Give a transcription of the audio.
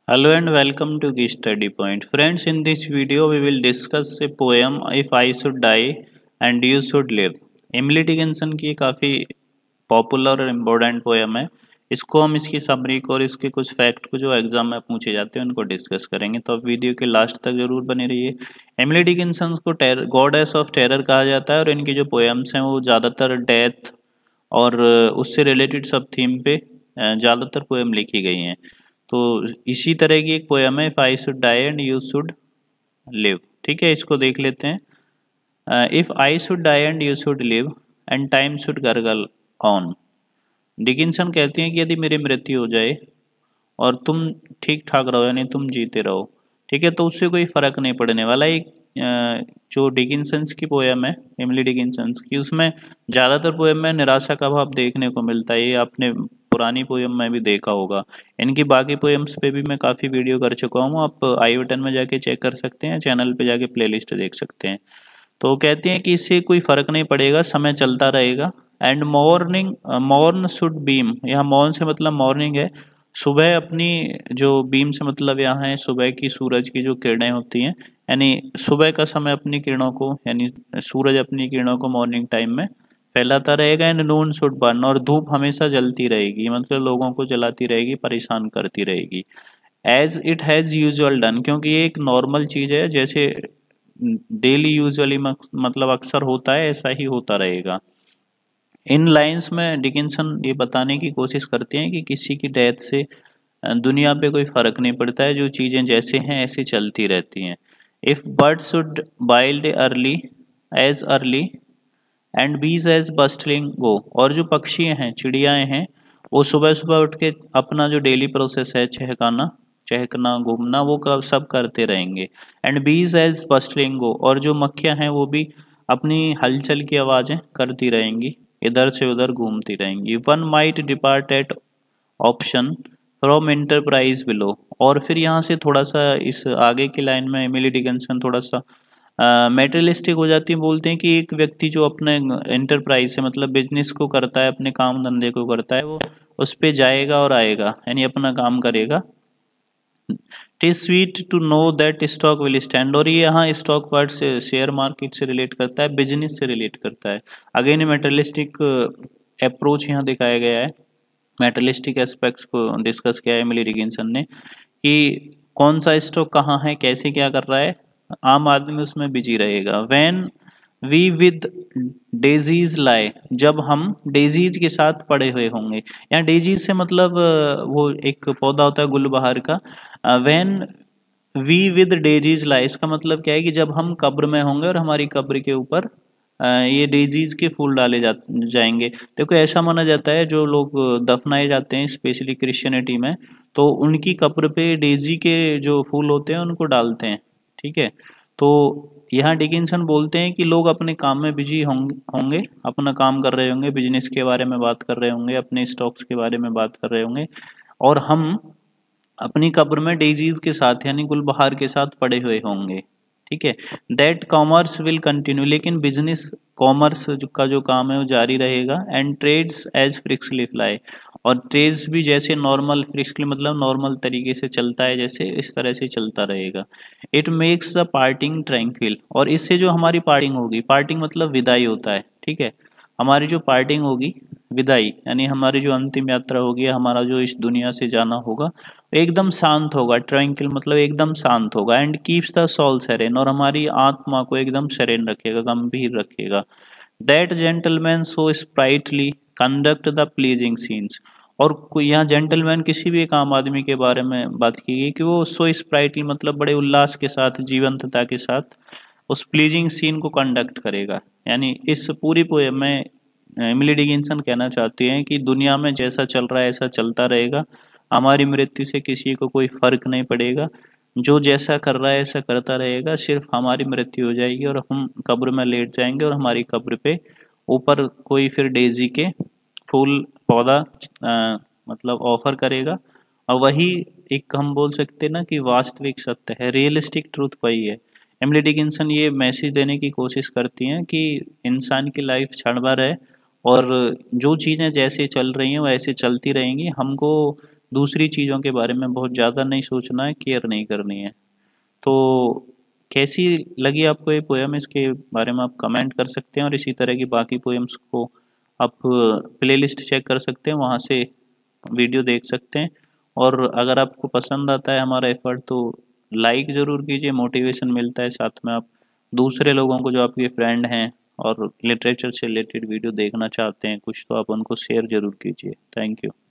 Hello and welcome to the study point. Friends, in this video we will discuss a poem If I Should Die and You Should Live. Emily Dickinson की काफ़ी popular और important poem है। इसको हम इसकी summary को और इसके कुछ फैक्ट को जो एग्जाम में पूछे जाते हैं उनको डिस्कस करेंगे, तो अब वीडियो के लास्ट तक जरूर बने रहिए। एमिली डिकिंसन को गॉडेस ऑफ टेरर कहा जाता है और इनकी जो पोएम्स हैं वो ज़्यादातर डेथ और उससे रिलेटेड सब थीम पे ज़्यादातर पोएम लिखी गई हैं। तो इसी तरह की एक पोएम है if I should die and you should live. ठीक है, इसको देख लेते हैं। If I should die and you should live and time should gurgle on. Dickinson कहती हैं कि यदि मेरी मृत्यु हो जाए और तुम ठीक ठाक रहो, यानी तुम जीते रहो, ठीक है, तो उससे कोई फर्क नहीं पड़ने वाला। एक जो डिकिंसन्स की पोएम है, एमिली डिकिंसन्स की, उसमें ज़्यादातर पोएम में निराशा का भाव देखने को मिलता है। ये आपने पुरानी पोएम में भी देखा होगा। इनकी बाकी पोएम्स पे भी मैं काफ़ी वीडियो कर चुका हूँ, आप आई बटन में जाके चेक कर सकते हैं, चैनल पे जाके प्लेलिस्ट देख सकते हैं। तो कहती हैं कि इससे कोई फर्क नहीं पड़ेगा, समय चलता रहेगा। एंड मॉर्न शुड बीम, यहाँ मॉर्न से मतलब मॉर्निंग है, सुबह अपनी जो बीम से मतलब यहाँ है सुबह की सूरज की जो किरणें होती हैं, यानी सुबह का समय अपनी किरणों को, यानी सूरज अपनी किरणों को मॉर्निंग टाइम में फैलाता रहेगा। एंड नून शुड बर्न, और धूप हमेशा जलती रहेगी, मतलब लोगों को जलाती रहेगी, परेशान करती रहेगी। As it has usual done, क्योंकि ये एक नॉर्मल चीज़ है, जैसे डेली यूजुअली मतलब अक्सर होता है, ऐसा ही होता रहेगा। इन लाइंस में डिकिंसन ये बताने की कोशिश करते हैं कि किसी की डेथ से दुनिया पे कोई फर्क नहीं पड़ता है, जो चीज़ें जैसे हैं ऐसी चलती रहती हैं। If bird should build early and bees as bustling go, और जो पक्षी हैं, चिड़ियाएँ हैं, वो सुबह सुबह उठ के अपना जो डेली प्रोसेस है, चहकना घूमना, वो सब करते रहेंगे। And bees as bustling go, और जो मक्खियाँ हैं वो भी अपनी हलचल की आवाज़ें करती रहेंगी, इधर से उधर घूमती रहेंगी। One might depart at option from enterprise below, और फिर यहाँ से थोड़ा सा इस आगे की लाइन में एमिली डिकिंसन थोड़ा सा मेटेरियलिस्टिक हो जाती है। बोलते हैं कि एक व्यक्ति जो अपने एंटरप्राइज से मतलब बिजनेस को करता है, अपने काम धंधे को करता है, वो उस पर जाएगा और आएगा, यानी अपना काम करेगा। टिज sweet to know that stock will stand, और ये यहाँ स्टॉक वर्ड से, शेयर मार्केट से रिलेट करता है, बिजनेस से रिलेट करता है। अगेन मेटेरियलिस्टिक अप्रोच यहाँ दिखाया गया है, मेटेरियलिस्टिक एस्पेक्ट्स को डिस्कस किया है एमिली डिकिंसन ने, कि कौन सा स्टॉक कहाँ है, कैसे क्या कर रहा है, आम आदमी उसमें बिजी रहेगा। When we with daisies lie, जब हम डेजीज के साथ पड़े हुए होंगे, यहाँ डेजीज से मतलब वो एक पौधा होता है गुलबहार का। When we with daisies lie, इसका मतलब क्या है कि जब हम कब्र में होंगे और हमारी कब्र के ऊपर ये डेजीज के फूल डाले जाएंगे। देखो ऐसा माना जाता है, जो लोग दफनाए जाते हैं स्पेशली क्रिश्चियनिटी में, तो उनकी कब्र पे डेजी के जो फूल होते हैं उनको डालते हैं। ठीक है, तो यहाँ डिकिंसन बोलते हैं कि लोग अपने काम में बिजी होंगे, अपना काम कर रहे होंगे, बिजनेस के बारे में बात कर रहे होंगे, अपने स्टॉक्स के बारे में बात कर रहे होंगे, और हम अपनी कब्र में डेजीज के साथ यानी गुलबहार के साथ पड़े हुए होंगे। ठीक है, दैट कॉमर्स विल कंटिन्यू, लेकिन बिजनेस कॉमर्स का जो काम है वो जारी रहेगा। And trades as briskly fly, और ट्रेड्स भी जैसे नॉर्मल, फ्रिक्सली मतलब नॉर्मल तरीके से चलता है, जैसे इस तरह से चलता रहेगा। It makes the parting tranquil, और इससे जो हमारी पार्टिंग होगी, पार्टिंग मतलब विदाई होता है, ठीक है, हमारी जो पार्टिंग होगी, विदाई यानी हमारी जो अंतिम यात्रा होगी, हमारा जो इस दुनिया से जाना होगा, एकदम शांत होगा। ट्रैंक्विल मतलब एकदम शांत होगा। And keeps the soul serene, और हमारी आत्मा को एकदम सेरेन रखेगा, गंभीर रखेगा। That gentleman so sprightly conduct the pleasing scenes, और यहाँ जेंटलमैन किसी भी एक आम आदमी के बारे में बात की गई कि वो सो स्प्राइटली मतलब बड़े उल्लास के साथ, जीवंतता के साथ उस प्लीजिंग सीन को कंडक्ट करेगा। यानी इस पूरी पोएम में एमिली डिकिंसन कहना चाहती हैं कि दुनिया में जैसा चल रहा है ऐसा चलता रहेगा, हमारी मृत्यु से किसी को कोई फर्क नहीं पड़ेगा, जो जैसा कर रहा है ऐसा करता रहेगा, सिर्फ हमारी मृत्यु हो जाएगी और हम कब्र में लेट जाएंगे, और हमारी कब्र पे ऊपर कोई फिर डेजी के फूल पौधा मतलब ऑफर करेगा, और वही एक हम बोल सकते हैं ना कि वास्तविक सत्य है, रियलिस्टिक ट्रूथ वही है। एमिली डिकिंसन ये मैसेज देने की कोशिश करती हैं कि इंसान की लाइफ क्षण भर है, और जो चीज़ें जैसे चल रही हैं वो ऐसे चलती रहेंगी, हमको दूसरी चीज़ों के बारे में बहुत ज़्यादा नहीं सोचना है, केयर नहीं करनी है। तो कैसी लगी आपको ये पोएम, इसके बारे में आप कमेंट कर सकते हैं, और इसी तरह की बाकी पोएम्स को आप प्लेलिस्ट चेक कर सकते हैं, वहाँ से वीडियो देख सकते हैं। और अगर आपको पसंद आता है हमारा एफर्ट तो लाइक ज़रूर कीजिए, मोटिवेशन मिलता है। साथ में आप दूसरे लोगों को जो आपके फ्रेंड हैं और लिटरेचर से रिलेटेड वीडियो देखना चाहते हैं कुछ, तो आप उनको शेयर ज़रूर कीजिए। Thank you.